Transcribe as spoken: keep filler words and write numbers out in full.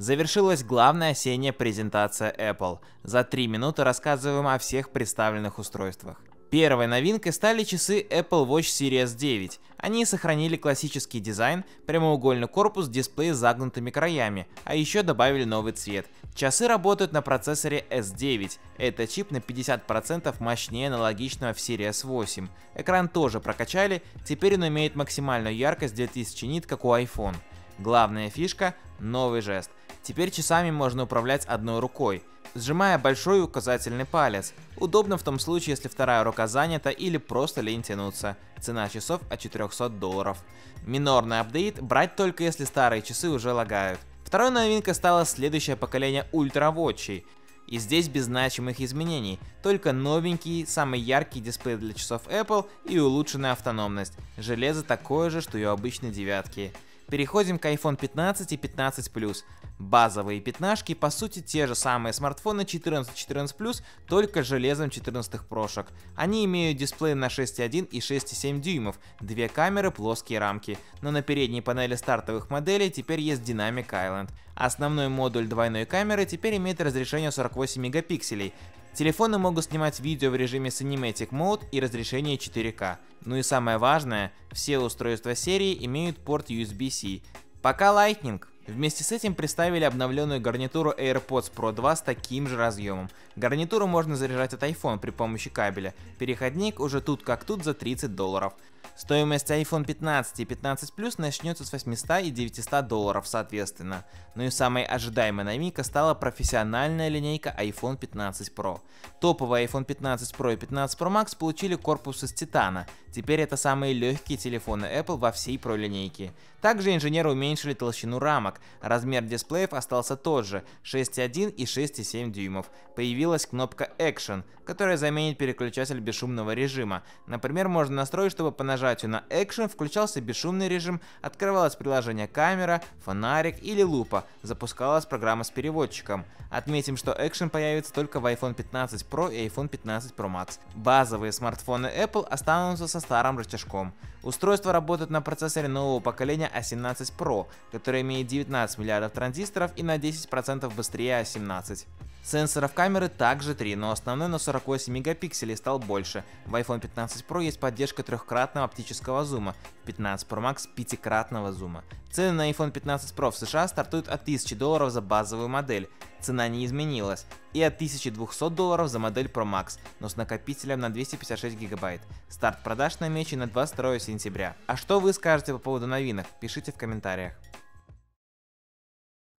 Завершилась главная осенняя презентация Apple. За три минуты рассказываем о всех представленных устройствах. Первой новинкой стали часы Apple Watch Series девять. Они сохранили классический дизайн, прямоугольный корпус, дисплей с загнутыми краями, а еще добавили новый цвет. Часы работают на процессоре эс девять. Это чип на пятьдесят процентов мощнее аналогичного в Series восемь. Экран тоже прокачали, теперь он имеет максимальную яркость две тысячи нит, как у iPhone. Главная фишка — новый жест. Теперь часами можно управлять одной рукой, сжимая большой указательный палец. Удобно в том случае, если вторая рука занята или просто лень тянуться. Цена часов от четырёхсот долларов. Минорный апдейт брать только если старые часы уже лагают. Второй новинкой стало следующее поколение ультравотчей. И здесь без значимых изменений, только новенький, самый яркий дисплей для часов Apple и улучшенная автономность. Железо такое же, что и у обычной девятки. Переходим к iPhone пятнадцать и пятнадцать плюс. Базовые пятнашки по сути те же самые смартфоны четырнадцать, четырнадцать плюс, только с железом четырнадцатых прошек. Они имеют дисплей на шесть и один и шесть и семь дюймов, две камеры, плоские рамки. Но на передней панели стартовых моделей теперь есть Dynamic Island. Основной модуль двойной камеры теперь имеет разрешение сорок восемь мегапикселей. Телефоны могут снимать видео в режиме Cinematic Mode и разрешение четыре ка. Ну и самое важное, все устройства серии имеют порт ю эс би-C. Пока Lightning. Вместе с этим представили обновленную гарнитуру AirPods Pro два с таким же разъемом. Гарнитуру можно заряжать от iPhone при помощи кабеля. Переходник уже тут как тут за тридцать долларов. Стоимость iPhone пятнадцать и пятнадцать плюс начнется с восьмисот и девятисот долларов соответственно. Ну и самой ожидаемой новинкой стала профессиональная линейка iPhone пятнадцать про. Топовые iPhone пятнадцать про и пятнадцать про макс получили корпус из титана. Теперь это самые легкие телефоны Apple во всей Pro линейке. Также инженеры уменьшили толщину рамок. Размер дисплеев остался тот же — шесть и один и шесть и семь дюймов. Появилась кнопка Action, которая заменит переключатель бесшумного режима. Например, можно настроить, чтобы по нажатию на Action включался бесшумный режим, открывалось приложение камера, фонарик или лупа, запускалась программа с переводчиком. Отметим, что Action появится только в iPhone пятнадцать про и iPhone пятнадцать про макс. Базовые смартфоны Apple останутся со старым рычажком. Устройство работает на процессоре нового поколения а семнадцать про, который имеет девятнадцать миллиардов транзисторов и на десять процентов быстрее а семнадцать. Сенсоров камеры также три, но основной на сорок восемь мегапикселей стал больше. В iPhone пятнадцать про есть поддержка трехкратного оптического зума, в пятнадцать про макс пятикратного зума. Цены на iPhone пятнадцать про в США стартуют от тысячи долларов за базовую модель, цена не изменилась, и от тысячи двухсот долларов за модель Pro Max, но с накопителем на двести пятьдесят шесть гигабайт. Старт продаж намечен на двадцать второе сентября. А что вы скажете по поводу новинок? Пишите в комментариях.